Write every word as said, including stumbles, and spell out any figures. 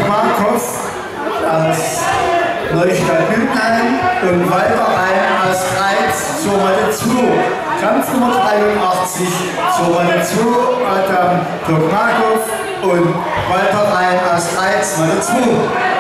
Turkmarkov aus Neustadt-Hüttenheim und Walter Rhein aus Greiz zur Rolle zwei. Kampfnummer dreiundachtzig zur Rolle zwei, Adam Turkmarkov und Walter Rhein aus Greiz, Rolle zwei.